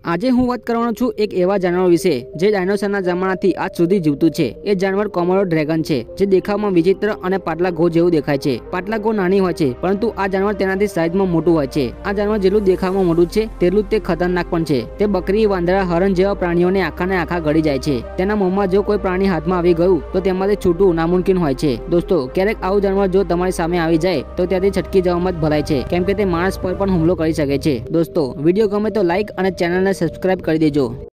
આજે હું વાત કરવાનો છું એક એવા જાનવર વિશે જે ડાયનોસરના જમાનાથી આજ સુધી જીવતું છે। એ જાનવર કોમોડો ડ્રેગન છે, જે દેખાવમાં વિચિત્ર અને પાટલા ઘો જેવું દેખાય છે। પાટલા ઘો નાની હોય છે, પરંતુ આ જાનવર તેનાથી સાઈઝમાં મોટું હોય છે। આ જાનવર જેટલું દેખાવમાં મોટું છે તેટલું જ તે ખતરનાક પણ છે। તે બકરી, વાંદરા, હરણ જેવા પ્રાણીઓને આખાને આખા ગળી જાય છે। તેના મોંમાં જો કોઈ પ્રાણી હાથમાં આવી ગયું તો તેમાંથી છૂટવું નામુમકિન હોય છે। દોસ્તો, ક્યારેક આવું જાનવર જો તમારી સામે આવી જાય તો ત્યાંથી છટકી જવામાં જ ભલાઈ છે, કેમ કે તે માણસ પર પણ હુમલો કરી શકે છે। દોસ્તો, વિડીયો ગમે તો લાઈક અને ચેનલને સબસ્ક્રાઇબ કરી દેજો।